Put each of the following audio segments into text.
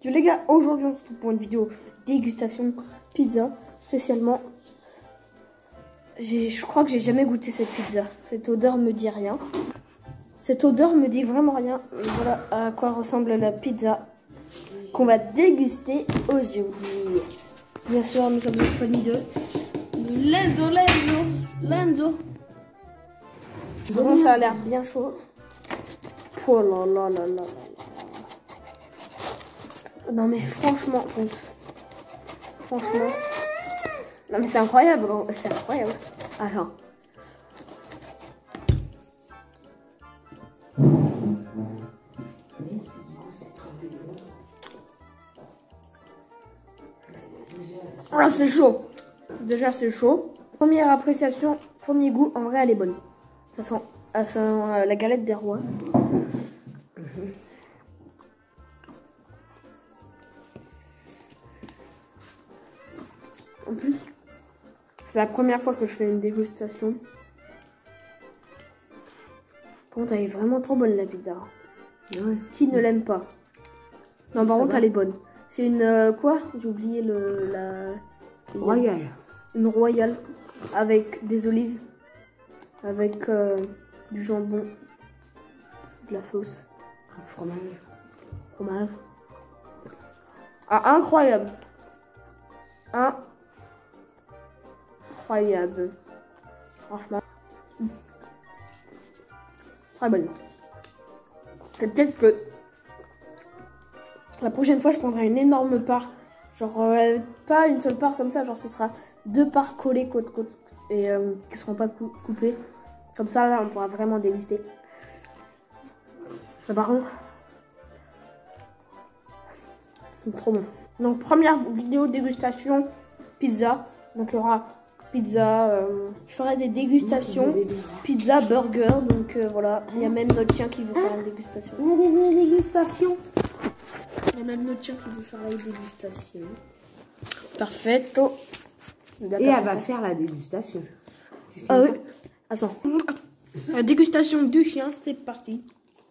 Yo les gars, aujourd'hui on se retrouve pour une vidéo dégustation pizza spécialement. Je crois que j'ai jamais goûté cette pizza. Cette odeur me dit rien. Cette odeur me dit vraiment rien. Et voilà à quoi ressemble la pizza qu'on va déguster aujourd'hui. Bien sûr, nous sommes en compagnie de Lenzo. Bon, ça a l'air bien chaud. Oh là là là là là. Non mais franchement, franchement. Non mais c'est incroyable, c'est incroyable. Alors. Ah c'est chaud. Déjà c'est chaud. Première appréciation, premier goût, en vrai elle est bonne. Ça sent la galette des rois. En plus, c'est la première fois que je fais une dégustation. Par contre, elle est vraiment trop bonne la pizza. Ouais. Qui ne l'aime pas? Non, par contre, elle est bonne. C'est une quoi? J'ai oublié la royale. Une royale avec des olives, avec du jambon, de la sauce, fromage. Ah, incroyable. Incroyable. Franchement. Très bonne. Et peut-être que la prochaine fois je prendrai une énorme part. Genre pas une seule part comme ça, genre ce sera 2 parts collées côte à côte et qui seront pas coupées. Comme ça là on pourra vraiment déguster. Mais par contre, c'est trop bon. Donc première vidéo dégustation pizza. Donc il y aura pizza, je ferai des dégustations, pizza, burger, donc voilà, il y a même notre chien qui veut faire la dégustation. Il y a des dégustations. Il y a même notre chien qui veut faire la dégustation. Perfetto. Et elle va faire la dégustation. Ah oui, attends. La dégustation du chien, c'est parti.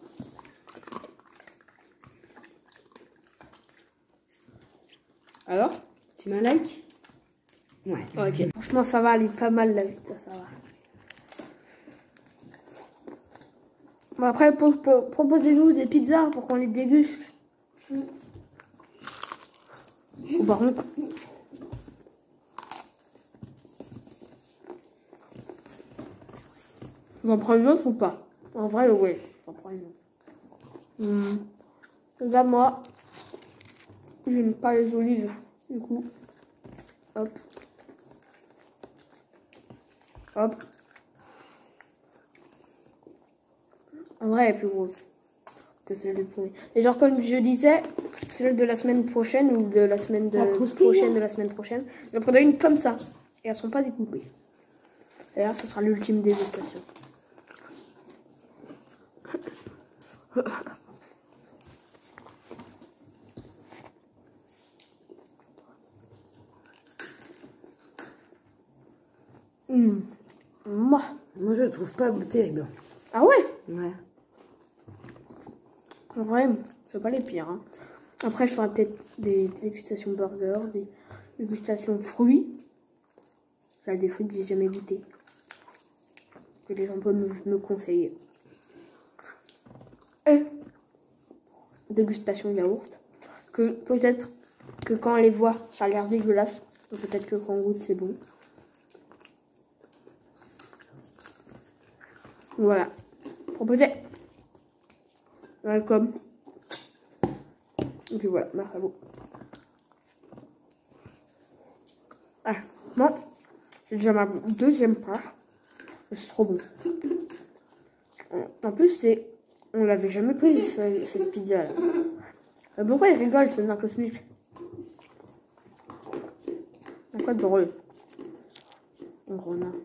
Alors, tu m'as like? Ouais. Ok. Franchement, ça va, elle est pas mal la pizza, ça va. Bon, après, proposez-nous des pizzas pour qu'on les déguste. Ou par contre, vous en prenez une autre ou pas? En vrai, oui. J'en prends une autre. Là, moi, j'aime pas les olives. Du coup, hop. Hop. En vrai, elle est plus grosse que celle du premier. Et genre, comme je disais, celle de la semaine prochaine ou de la semaine prochaine de la semaine prochaine, j'en prendrai une comme ça. Et elles sont pas découpées. D'ailleurs, ce sera l'ultime dégustation. Moi, je trouve pas terrible. Ah ouais? Ouais. En vrai, c'est pas les pires. Hein. Après, je ferai peut-être des dégustations burger, des dégustations fruits. Là, des fruits que j'ai jamais goûté. Que les gens peuvent me conseiller. Et dégustation yaourt. Que peut-être que quand on les voit, ça a l'air dégueulasse. Peut-être que quand on goûte, c'est bon. Voilà. Proposé. Welcome. Et puis voilà, merci à vous. Ah, bon. C'est déjà ma deuxième part. C'est trop bon. En plus, on l'avait jamais pris cette pizza là. Pourquoi il rigole, ce nain cosmique? Pourquoi drôle? Un gros nain.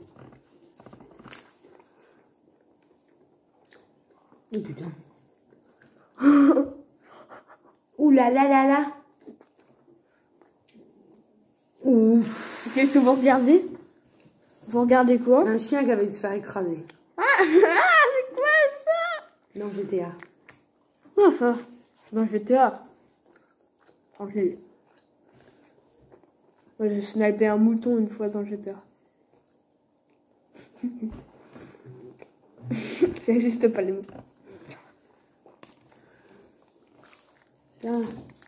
Oh putain. Ouh là là là là. Ouf. Qu'est-ce que vous regardez? Vous regardez quoi? Un chien qui avait se faire écraser. Ah, c'est quoi ça? Non, GTA. Quoi ça? C'est dans GTA. Tranquille. Moi, j'ai snipé un mouton une fois dans GTA. Ça n'existe pas les moutons. Tiens.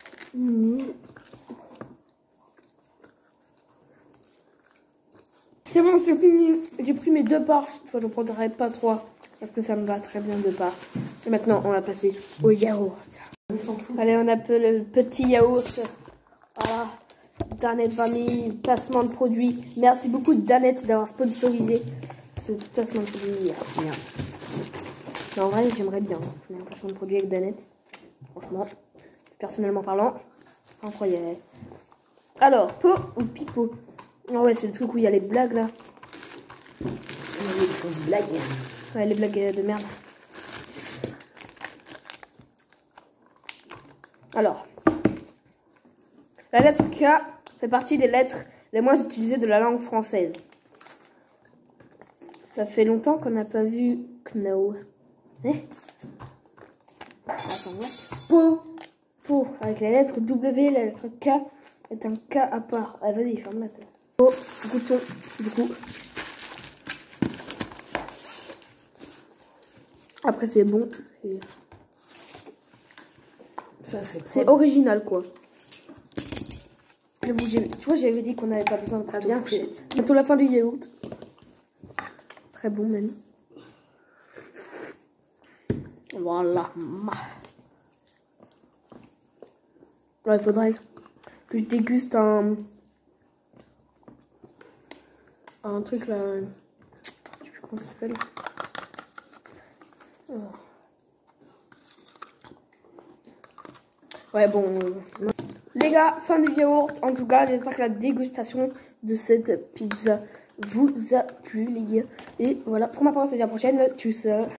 C'est bon, c'est fini. J'ai pris mes 2 parts. Cette fois, je ne prendrai pas 3. Parce que ça me va très bien 2 parts. Et maintenant, on va passer au yaourt. On s'en fout. Allez, on appelle le petit yaourt. Voilà. Danette Vanille, placement de produit. Merci beaucoup Danette d'avoir sponsorisé ce placement de produit. Bien. Mais en vrai, j'aimerais bien faire un placement de produit avec Danette. Franchement, personnellement parlant, incroyable. Alors, pot ou pipeau? Ah ouais, c'est le truc où il y a les blagues là. Les fausses blagues. Ouais, les blagues de merde. Alors, la lettre K fait partie des lettres les moins utilisées de la langue française. Ça fait longtemps qu'on n'a pas vu Kno. Attends, ouais. Po, avec la lettre W, la lettre K est un K à part. Ah, vas-y, ferme-la. Po, bouton, du coup. Après, c'est bon. Ça, c'est C'est original, quoi. Tu vois, j'avais dit qu'on n'avait pas besoin de couteau bien fourchette. Bientôt la fin du yaourt. Très bon, même. Voilà. Ouais, il faudrait que je déguste un truc là. Je sais plus comment ça s'appelle. Ouais, bon. Les gars, fin du yaourt. En tout cas, j'espère que la dégustation de cette pizza vous a plu, les gars. Et voilà, pour ma part, on se dit à la prochaine. Tchuss.